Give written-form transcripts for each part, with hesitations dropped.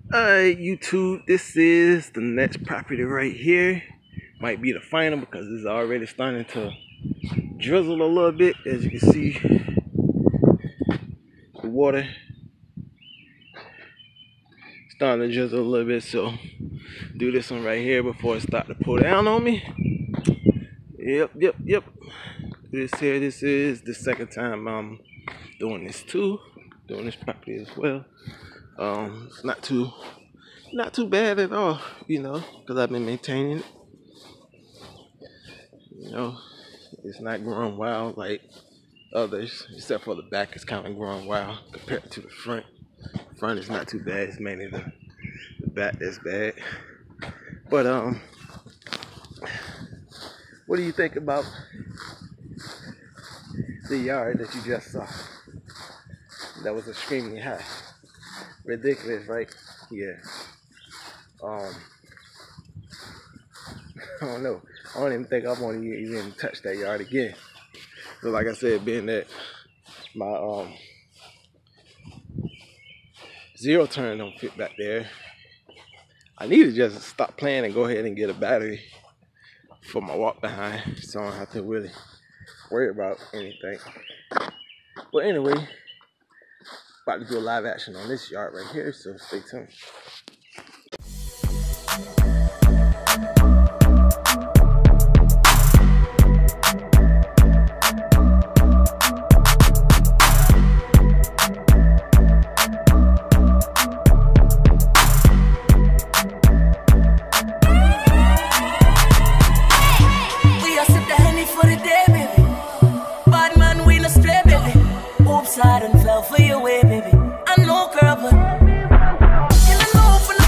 Alright, YouTube, this is the next property right here. Might be the final because it's already starting to drizzle a little bit. As you can see, the water starting to drizzle a little bit. So, do this one right here before it starts to pull down on me. Yep. This is the second time I'm doing this too. Doing this property as well. It's not too bad at all, because I've been maintaining it. It's not growing wild like others, except for the back is kind of growing wild compared to the front. Front is not too bad. It's mainly the back that's bad. But what do you think about the yard that you just saw? That was extremely high. Ridiculous, right? Yeah. I don't know. I don't even think I want to even touch that yard again. But like I said, being that my zero turn don't fit back there, I need to just stop playing and go ahead and get a battery for my walk behind, so I don't have to really worry about anything. But anyway, about to do a live action on this yard right here, so stay tuned. Slide and fell for your way, baby. I know, girl, but can I know for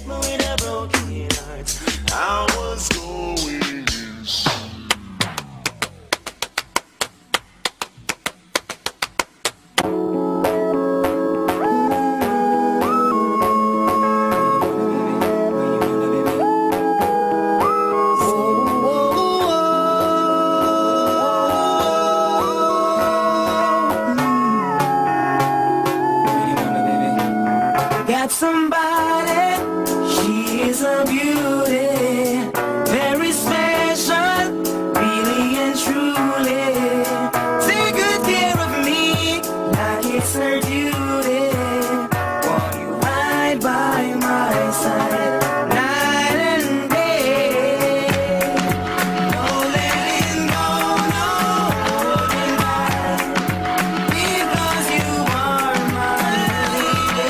but with a broken heart, I was going insane. Somebody, she is a beauty, very special, really and truly. Take good care of me, like it's her duty. Want you right by my side, night and day. No letting go, no holding back, because you are my lady.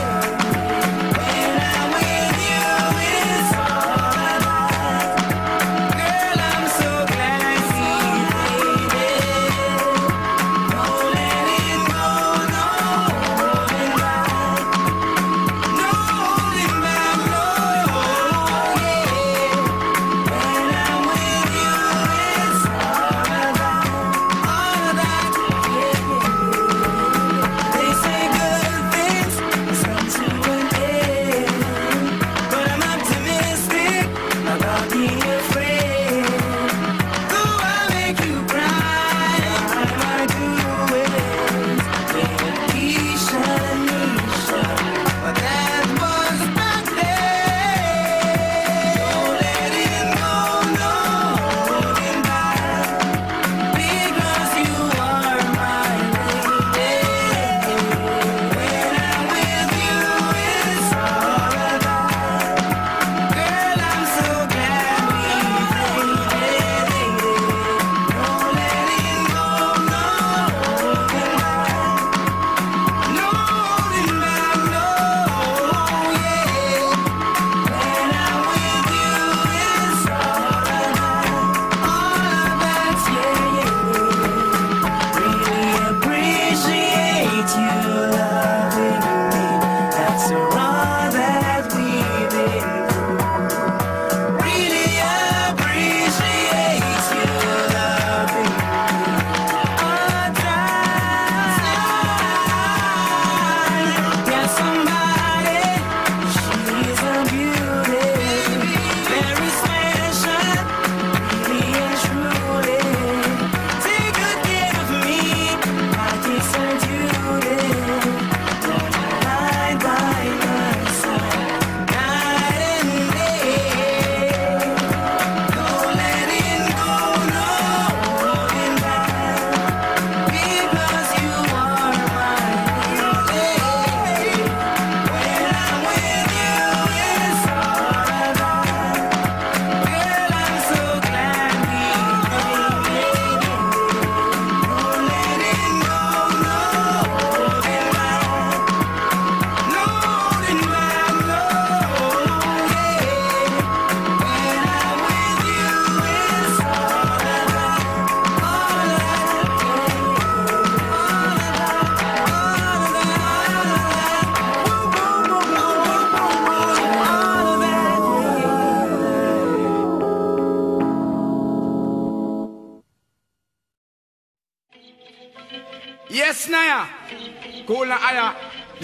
Yes, Naya. Cool na aya.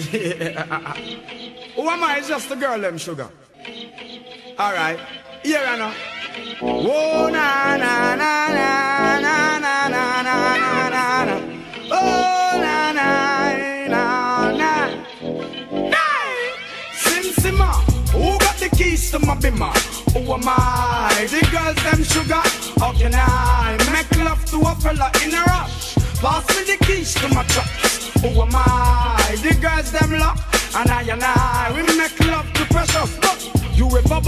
Who am I? It's just the girl, them sugar. Alright. Here I know. Oh, na na na na na na na na na na. Oh, na na na na. Hey! Sim Simma. Who got the keys to my bimmer? Who am I? The girls, them sugar. How can I make love to a fella in a rush? Pass me the keys to my trucks. Who am I? The girls them lock. And I, we make love to precious. But you ever book a girl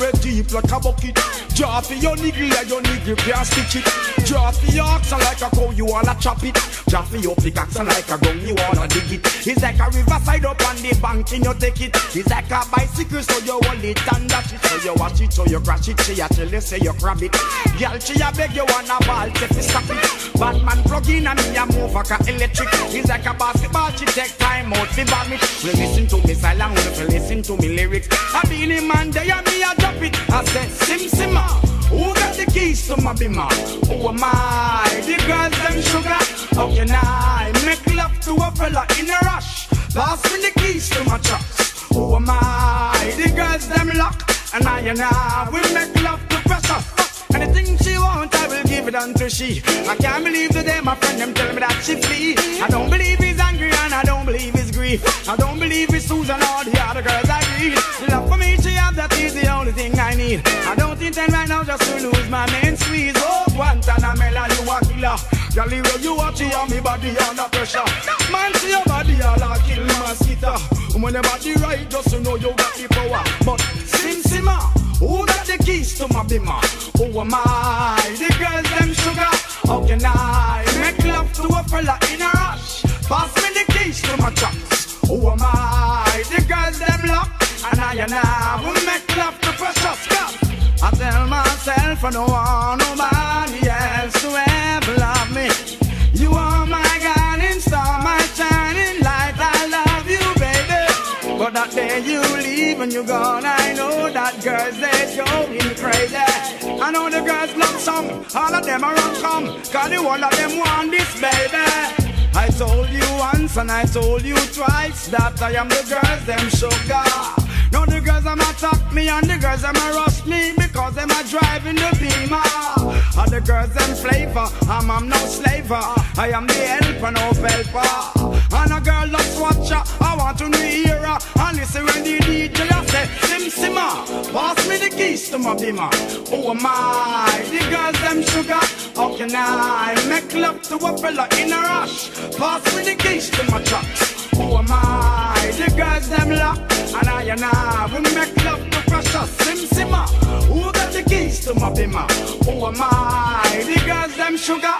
red deep like a bucket. Draw for your niggle and your niggle can't stitch it. Draw for your oxen like a cow, you wanna chop it. Draw for your pickaxe like a gun, you wanna dig it. It's like a riverside up on the bank and you take it. It's like a bicycle, so you hold it and dash it. So you watch it, so you crash it. She a tell you, say you grab it. Girl, she a beg you wanna ball, take it, stop it. Batman plug in and me a move like a electric. It's like a basketball, she take time out to bomb it. Well, listen to me silent, well, listen to me lyrics. I be the man there and me a drop it. I said, Sim Simma, who got the keys to my bimmer? Who am I? The girls them sugar. How can I make love to a fella in a rush? Pass me the keys to my trucks. Who am I? The girls them lock. And I will make love to pressure. Anything she wants, I will give it unto she. I can't believe today my friend them tell me that she flee. I don't believe he's angry and I don't believe he's grief. I don't believe it's Susan or the other girls I read. Love for me, she have, that is the only thing I need. I don't intend right now just to lose my main squeeze. Oh, Guantanamela, you a killer. Girl, you watch you on me body under pressure. Man, see your body all a kill mosquito. When your body right, just to know you got the power. But Sim Simma, who got the keys to my bimmer? Who am I? The girls them sugar. How can I make love to a fella in a rush? Pass me the keys to my trucks. Who am I? The girls them lock. And I will make love to precious stuff. I tell myself I don't want nobody else to ever love me. You are my guiding star, my shining light. I love you, baby. But that day you leave and you're gone, I know that girls, they're going crazy. I know the girls love song, all of them are on come, cause the whole of them want this, baby. I told you once and I told you twice that I am the girls, them sugar. Now the girls them attack me and the girls them rush me because them are driving the beamer. And the girls them flavor, I'm no slaver. I am the helper, no helper. And a girl loves watcher, I want to hear her. And listen when the DJ say, Sim Simma, pass me the keys to my bimmer. Who am I? The girls them sugar. How can I make love to a fella in a rush? Pass me the keys to my trucks. Who am I? The girls them lock. And I will make love to precious. Sim Simma, who got the keys to my bimmer? Who am I? The girls them sugar.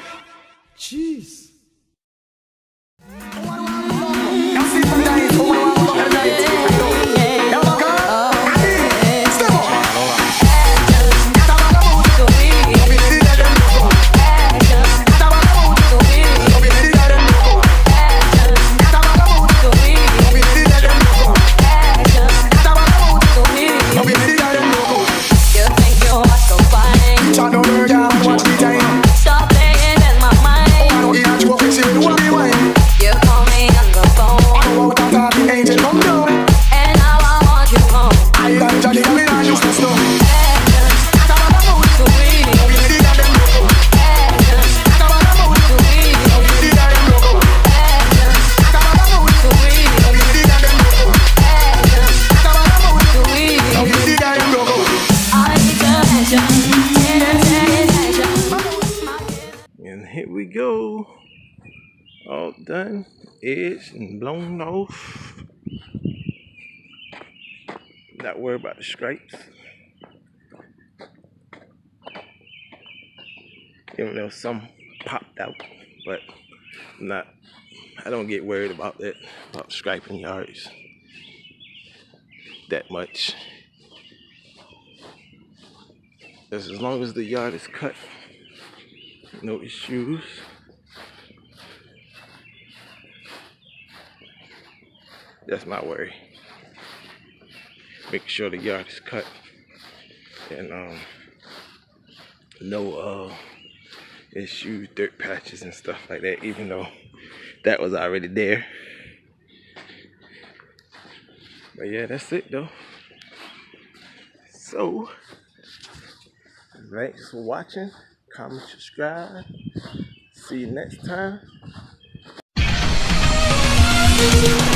Jeez. Stop playing in my mind. You call me on the phone, and now I want you home. Action, to me. Action, to me. And here we go. All done, edged and blown off. Not worried about the stripes. Even though some popped out, but I don't get worried about that, about striping yards that much. As long as the yard is cut, no issues. That's my worry. Make sure the yard is cut and no issues, dirt patches and stuff like that, even though that was already there. But yeah, that's it though. So thanks for watching. Comment, subscribe. See you next time.